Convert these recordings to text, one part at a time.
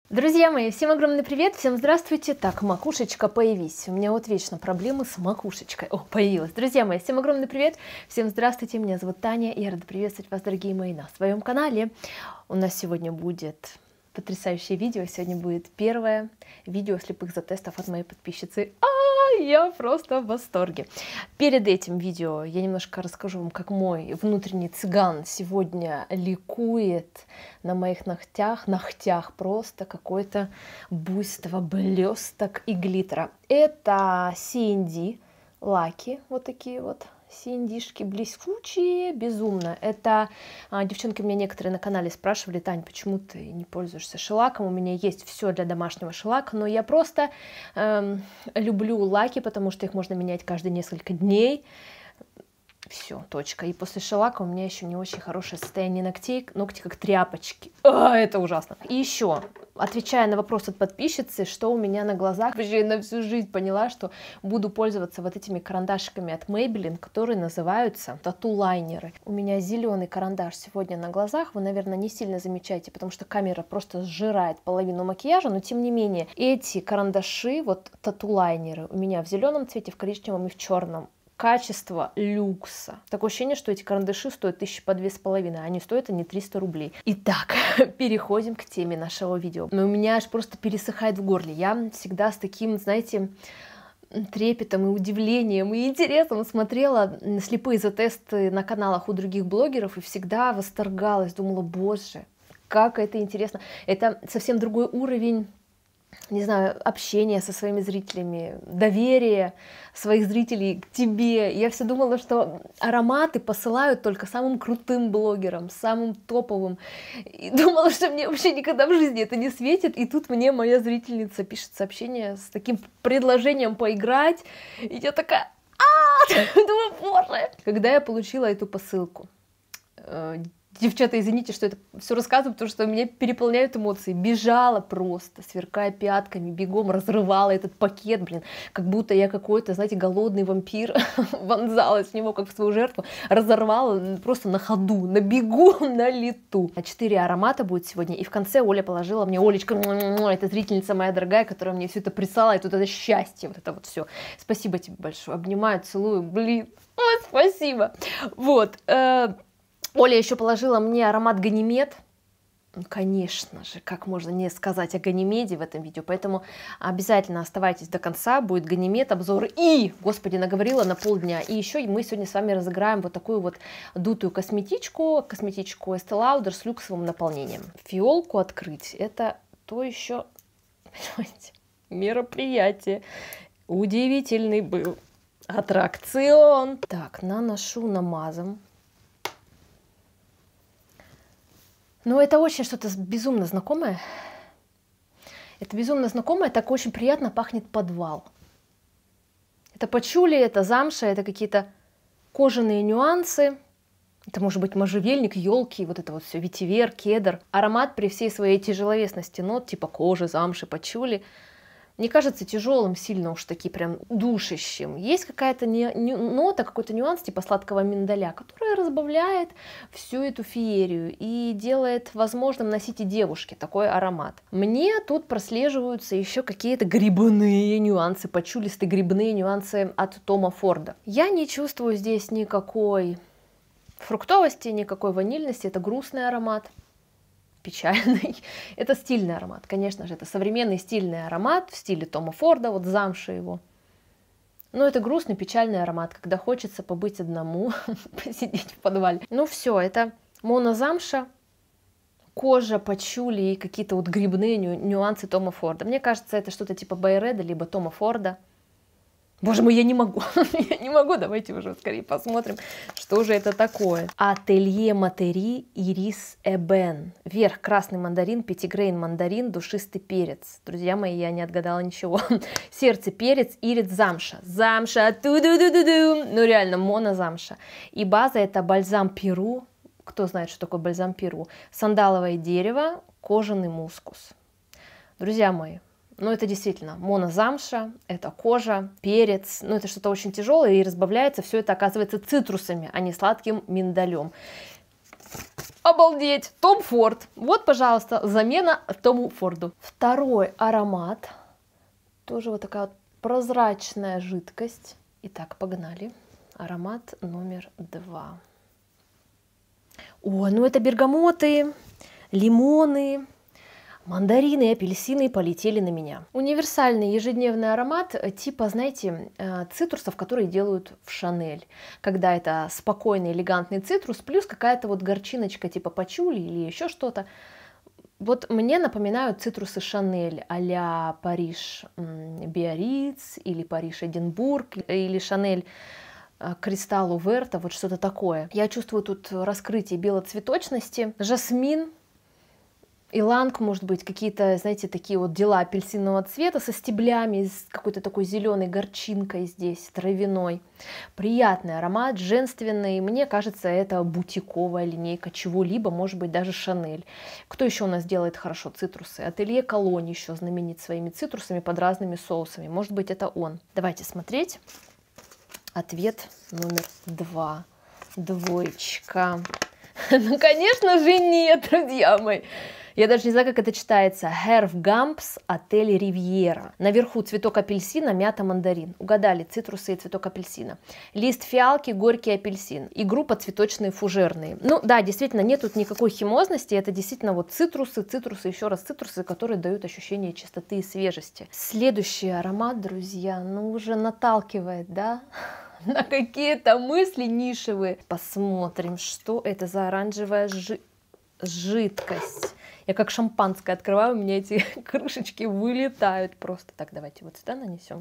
Друзья мои, всем огромный привет, всем здравствуйте. Так, макушечка, появись. У меня вот вечно проблемы с макушечкой. О, появилась. Друзья мои, всем огромный привет, всем здравствуйте. Меня зовут Таня, и я рада приветствовать вас, дорогие мои, на своем канале. У нас сегодня будет потрясающее видео. Сегодня будет первое видео слепых затестов от моей подписчицы. Я просто в восторге. Перед этим видео я немножко расскажу вам, как мой внутренний цыган сегодня ликует на моих ногтях просто какое-то буйство блесток и глиттера. Это CND лаки, вот такие вот. CND-шки блескучие, безумно. Это девчонки меня некоторые на канале спрашивали: Тань, почему ты не пользуешься шелаком? У меня есть все для домашнего шелака, но я просто люблю лаки, потому что их можно менять каждые несколько дней. Все, точка. И после шелака у меня еще не очень хорошее состояние ногтей, ногти как тряпочки. Это ужасно. И еще, отвечая на вопрос от подписчицы, что у меня на глазах, вообще я на всю жизнь поняла, что буду пользоваться вот этими карандашиками от Maybelline, которые называются тату-лайнеры. У меня зеленый карандаш сегодня на глазах, вы, наверное, не сильно замечаете, потому что камера просто сжирает половину макияжа, но тем не менее, эти карандаши, вот тату-лайнеры, у меня в зеленом цвете, в коричневом и в черном. Качество люкса. Такое ощущение, что эти карандаши стоят 1500, а они стоят 300 рублей. Итак, переходим к теме нашего видео. Но у меня аж просто пересыхает в горле. Я всегда с таким, знаете, трепетом и удивлением и интересом смотрела слепые затесты на каналах у других блогеров и всегда восторгалась. Думала, боже, как это интересно. Это совсем другой уровень, не знаю, общение со своими зрителями, доверие своих зрителей к тебе. Я все думала, что ароматы посылают только самым крутым блогерам, самым топовым. И думала, что мне вообще никогда в жизни это не светит. И тут мне моя зрительница пишет сообщение с таким предложением поиграть. И я такая, думаю, боже. Когда я получила эту посылку, девчата, извините, что это все рассказываю, потому что меня переполняют эмоции. Бежала просто, сверкая пятками, бегом разрывала этот пакет, как будто я какой-то, знаете, голодный вампир, вонзалась в него, как в свою жертву, разорвала просто на ходу, на бегу, на лету. 4 аромата будет сегодня, и в конце Оля положила мне, Олечка, это зрительница моя дорогая, которая мне все это прислала, и тут это счастье, вот это вот все. Спасибо тебе большое, обнимаю, целую, ой, спасибо. Вот, Оля еще положила мне аромат Ганимед. Конечно же, как можно не сказать о Ганимеде в этом видео, поэтому обязательно оставайтесь до конца, будет Ганимед, обзор и, господи, наговорила на полдня. И еще мы сегодня с вами разыграем вот такую вот дутую косметичку Estee Lauder с люксовым наполнением. Фиолку открыть, это то еще, понимаете, мероприятие. Удивительный был аттракцион. Так, наношу намазом. Но это очень что-то безумно знакомое. Это безумно знакомое, так очень приятно пахнет подвал. Это пачули, это замша, это какие-то кожаные нюансы. Это может быть можжевельник, елки, вот это вот все, ветивер, кедр. Аромат при всей своей тяжеловесности нот, типа кожи, замши, пачули, не кажется тяжелым, сильно уж таки прям душащим. Есть какая-то нота, какой-то нюанс типа сладкого миндаля, которая разбавляет всю эту феерию и делает возможным носить и девушке такой аромат. Мне тут прослеживаются еще какие-то грибные нюансы, пачулистые грибные нюансы от Тома Форда. Я не чувствую здесь никакой фруктовости, никакой ванильности, это грустный аромат. Печальный. Это стильный аромат, конечно же, это современный стильный аромат в стиле Тома Форда, вот замша его. Но это грустный, печальный аромат, когда хочется побыть одному, посидеть в подвале. Ну все, это монозамша, кожа, пачули и какие-то вот грибные нюансы Тома Форда. Мне кажется, это что-то типа Байреда, либо Тома Форда. Боже мой, я не могу, я не могу, давайте уже скорее посмотрим, что же это такое. Ателье Матери Ирис Эбен. Верх красный мандарин, пятигрейн мандарин, душистый перец. Друзья мои, я не отгадала ничего. Сердце перец, ирис замша. Замша, ту-ду-ду-ду-ду. Ну реально, монозамша. И база это бальзам Перу. Кто знает, что такое бальзам Перу? Сандаловое дерево, кожаный мускус. Друзья мои, ну, это действительно монозамша, это кожа, перец, ну, это что-то очень тяжелое и разбавляется все это, оказывается, цитрусами, а не сладким миндалем. Обалдеть! Том Форд. Вот, пожалуйста, замена Тому Форду. Второй аромат. Тоже вот такая вот прозрачная жидкость. Итак, погнали. Аромат номер 2. О, ну это бергамоты, лимоны, мандарины и апельсины полетели на меня. Универсальный ежедневный аромат типа, знаете, цитрусов, которые делают в Шанель. Когда это спокойный, элегантный цитрус, плюс какая-то вот горчиночка типа пачули или еще что-то. Вот мне напоминают цитрусы Шанель а-ля Париж Биарриц или Париж Эдинбург или Шанель Кристалл Уверта, вот что-то такое. Я чувствую тут раскрытие белоцветочности, жасмин, иланг, может быть, какие-то, знаете, такие вот дела апельсинового цвета со стеблями, с какой-то такой зеленой горчинкой здесь, травяной. Приятный аромат, женственный. Мне кажется, это бутиковая линейка чего-либо, может быть, даже Шанель. Кто еще у нас делает хорошо цитрусы? Ателье Колонь еще знаменит своими цитрусами под разными соусами. Может быть, это он. Давайте смотреть. Ответ номер 2. Двоечка. Ну, конечно же, нет, друзья мои. Я даже не знаю, как это читается. Herv Gumps Отель Ривьера. Наверху цветок апельсина, мята, мандарин. Угадали, цитрусы и цветок апельсина. Лист фиалки, горький апельсин. И группа цветочные фужерные. Ну да, действительно, нет тут никакой химозности. Это действительно вот цитрусы, еще раз цитрусы, которые дают ощущение чистоты и свежести. Следующий аромат, друзья, ну уже наталкивает, да? На какие-то мысли нишевые. Посмотрим, что это за оранжевая жидкость. Я как шампанское открываю, у меня эти крышечки вылетают просто. Так, давайте вот сюда нанесем.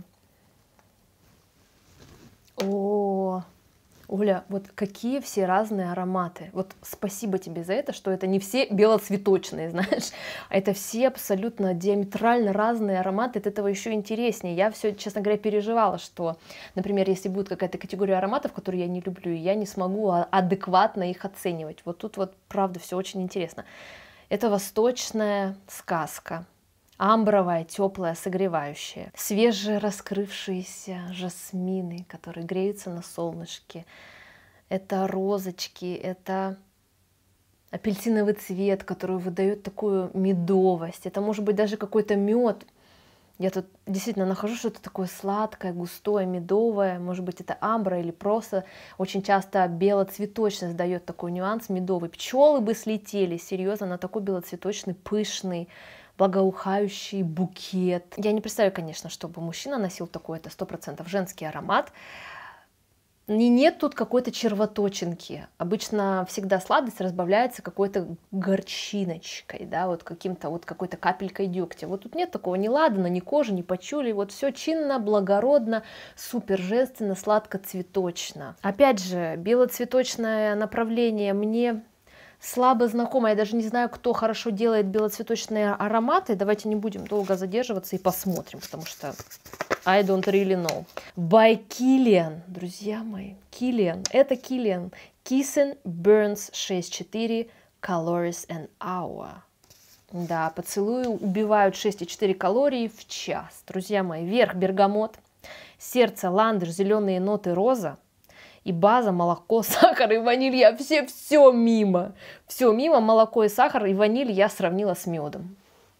О, Оля, вот какие все разные ароматы. Вот спасибо тебе за это, что это не все белоцветочные, знаешь, а это все абсолютно диаметрально разные ароматы. От этого еще интереснее. Я все, честно говоря, переживала, что, например, если будет какая-то категория ароматов, которые я не люблю, я не смогу адекватно их оценивать. Вот тут вот, правда, все очень интересно. Это восточная сказка. Амбровая, теплая, согревающая. Свежие раскрывшиеся жасмины, которые греются на солнышке. Это розочки, это апельсиновый цвет, который выдает такую медовость. Это может быть даже какой-то мед. Я тут действительно нахожу что-то такое сладкое, густое, медовое. Может быть, это амбра или просто очень часто белоцветочность дает такой нюанс медовый. Пчелы бы слетели, серьезно, на такой белоцветочный, пышный, благоухающий букет. Я не представляю, конечно, чтобы мужчина носил такой, это 100% женский аромат. И нет тут какой-то червоточинки. Обычно всегда сладость разбавляется какой-то горчиночкой, да, вот каким-то вот какой-то капелькой дегтя. Вот тут нет такого ни ладана, ни кожи, ни пачули. Вот все чинно, благородно, супер женственно, сладко-цветочно. Опять же, белоцветочное направление мне слабо знакомо. Я даже не знаю, кто хорошо делает белоцветочные ароматы. Давайте не будем долго задерживаться и посмотрим, потому что I don't really know. By Kilian, друзья мои, Kilian. Это Kilian. Kissing Burns 6.4 Calories an Hour. Да, поцелуи убивают 6,4 калорий в час. Друзья мои, верх бергамот, сердце ландыш, зеленые ноты роза. И база, молоко, сахар и ваниль. Я все мимо. Все мимо, молоко и сахар, и ваниль я сравнила с медом.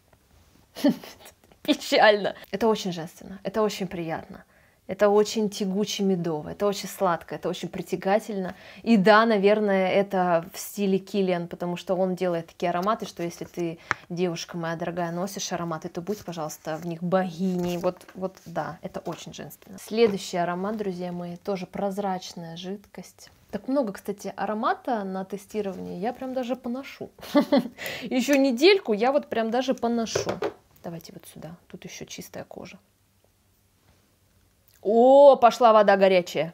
Печально. Это очень женственно, это очень приятно. Это очень тягуче медово, это очень сладко, это очень притягательно. И да, наверное, это в стиле Kilian, потому что он делает такие ароматы, что если ты, девушка моя дорогая, носишь ароматы, то будь, пожалуйста, в них богиней. Вот да, это очень женственно. Следующий аромат, друзья мои, тоже прозрачная жидкость. Так много, кстати, аромата на тестировании, я прям даже поношу. Еще недельку я вот прям даже поношу. Давайте вот сюда, тут еще чистая кожа. О, пошла вода горячая.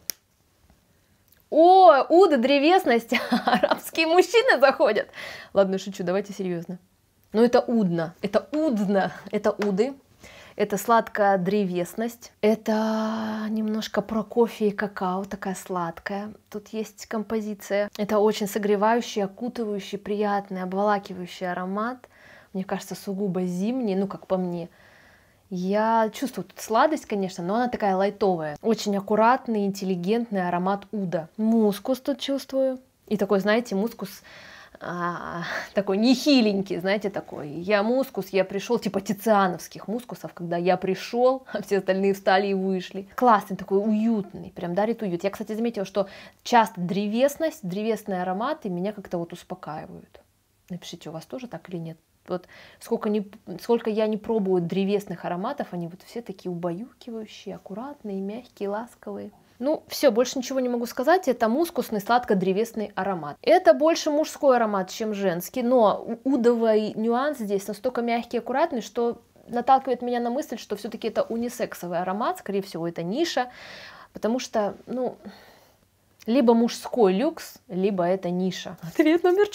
О, уда, древесность. Арабские мужчины заходят. Ладно, шучу, давайте серьезно. Но это удно, это удно, это уды. Это сладкая древесность. Это немножко про кофе и какао, такая сладкая. Тут есть композиция. Это очень согревающий, окутывающий, приятный, обволакивающий аромат. Мне кажется, сугубо зимний, ну, как по мне. Я чувствую тут сладость, конечно, но она такая лайтовая. Очень аккуратный, интеллигентный аромат уда. Мускус тут чувствую. И такой, знаете, мускус такой нехиленький, знаете, такой. Я пришел, типа тициановских мускусов, когда я пришел, а все остальные встали и вышли. Классный такой, уютный, прям дарит уют. Я, кстати, заметила, что часто древесность, древесные ароматы меня как-то вот успокаивают. Напишите, у вас тоже так или нет? Вот сколько я не пробую древесных ароматов, они вот все такие убаюкивающие, аккуратные, мягкие, ласковые. Ну, все, больше ничего не могу сказать. Это мускусный сладко-древесный аромат. Это больше мужской аромат, чем женский, но удовый нюанс здесь настолько мягкий и аккуратный, что наталкивает меня на мысль, что все-таки это унисексовый аромат, скорее всего, это ниша, потому что, ну, либо мужской люкс, либо это ниша. Ответ номер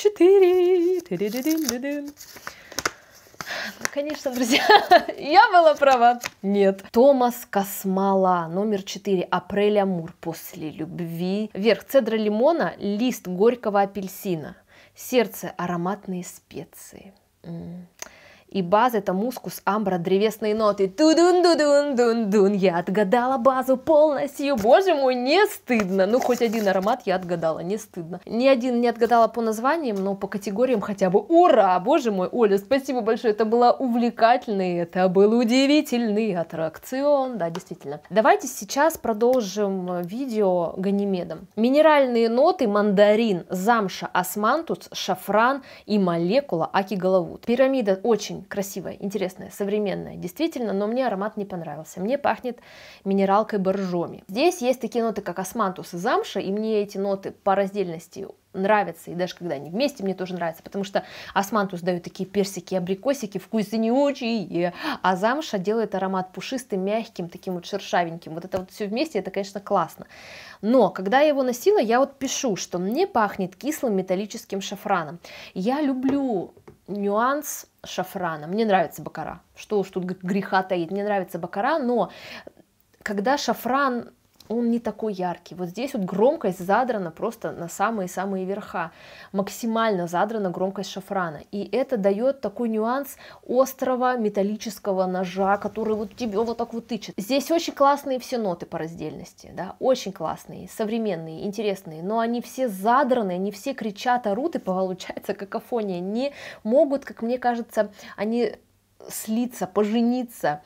4. Конечно, друзья, я была права. Нет. Томас Космала, номер 4. Апрель Амур, после любви. Верх цедра лимона, лист горького апельсина. Сердце ароматные специи. И база это мускус, амбра, древесные ноты. Тудун-дудун-дун-дун. Я отгадала базу полностью. Боже мой, не стыдно. Ну, хоть один аромат я отгадала, не стыдно. Ни один не отгадала по названиям, но по категориям хотя бы. Ура! Боже мой, Оля, спасибо большое. Это было увлекательный, это был удивительный аттракцион. Да, действительно. Давайте сейчас продолжим видео Ганимедом. Минеральные ноты: мандарин, замша, османтус, шафран и молекула акигалавут. Пирамида очень красивая, интересная, современная, действительно, но мне аромат не понравился. Мне пахнет минералкой боржоми. Здесь есть такие ноты, как османтус и замша, и мне эти ноты по раздельности нравятся, и даже когда они вместе, мне тоже нравятся, потому что османтус дает такие персики, абрикосики, вкуснючие, а замша делает аромат пушистым, мягким, таким вот шершавеньким. Вот это вот все вместе, это, конечно, классно. Но когда я его носила, я вот пишу, что мне пахнет кислым металлическим шафраном. Я люблю нюанс шафрана. Мне нравится баккара. Что уж тут греха таить. Мне нравится баккара, но когда шафран, он не такой яркий. Вот здесь вот громкость задрана просто на самые-самые верха. Максимально задрана громкость шафрана. И это дает такой нюанс острого металлического ножа, который вот тебе вот так вот тычет. Здесь очень классные все ноты по раздельности. Да? Очень классные, современные, интересные. Но они все задраны, они все кричат, орут, и получается какофония. Не могут, как мне кажется, они слиться, пожениться,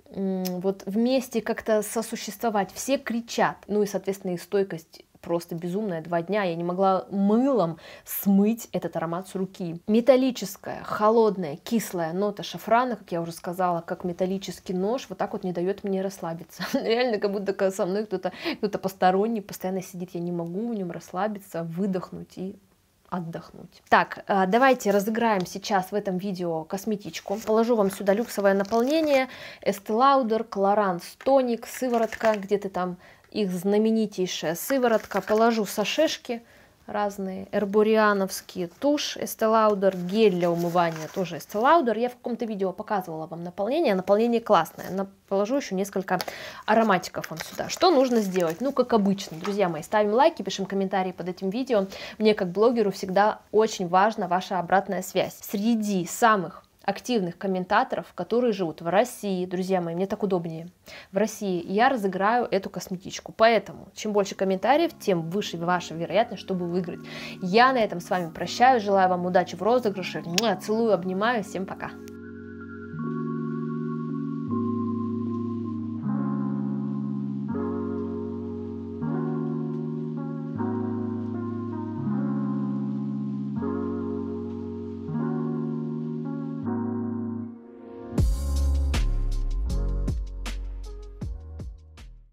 вот вместе как-то сосуществовать. Все кричат. Ну и, соответственно, и стойкость просто безумная. 2 дня я не могла мылом смыть этот аромат с руки. Металлическая, холодная, кислая нота шафрана, как я уже сказала, как металлический нож, вот так вот не дает мне расслабиться. Реально, как будто со мной кто-то посторонний постоянно сидит. Я не могу в нем расслабиться, выдохнуть и отдохнуть. Так, давайте разыграем сейчас в этом видео косметичку. Положу вам сюда люксовое наполнение, Estée Lauder, Clarins тоник, сыворотка, где-то там их знаменитейшая сыворотка. Положу сашешки разные, эрбориановские, тушь Estée Lauder, гель для умывания тоже Estée Lauder. Я в каком-то видео показывала вам наполнение классное. Положу еще несколько ароматиков вам сюда. Что нужно сделать? Ну, как обычно, друзья мои, ставим лайки, пишем комментарии под этим видео. Мне, как блогеру, всегда очень важна ваша обратная связь. Среди самых активных комментаторов, которые живут в России, друзья мои, мне так удобнее, в России, я разыграю эту косметичку. Поэтому, чем больше комментариев, тем выше ваша вероятность, чтобы выиграть. Я на этом с вами прощаюсь, желаю вам удачи в розыгрыше, целую, обнимаю, всем пока!